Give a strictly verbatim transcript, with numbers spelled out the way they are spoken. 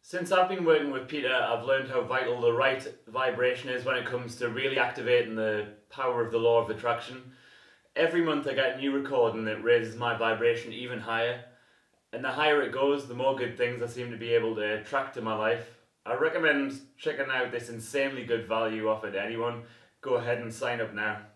Since I've been working with Peter, I've learned how vital the right vibration is when it comes to really activating the power of the law of attraction. Every month I get a new recording that raises my vibration even higher, and the higher it goes, the more good things I seem to be able to attract to my life. I recommend checking out this insanely good value offered to anyone. Go ahead and sign up now.